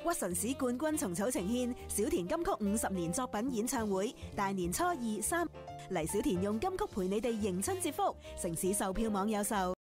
屈臣氏冠軍蟲草呈獻小田金曲50年作品演唱會，大年初二、3黎小田用金曲陪你哋迎春接福，城市售票網有售。